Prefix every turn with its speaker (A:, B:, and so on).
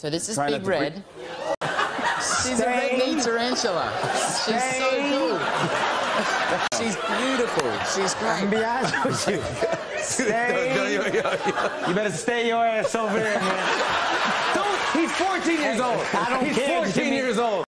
A: So this is Big Red. She's a red-knee tarantula. She's so cool. She's beautiful. She's great.
B: I can be honest with you. Stay. You better stay your ass over there, man. Don't. He's 14 years old. I don't care. He's 14 years old.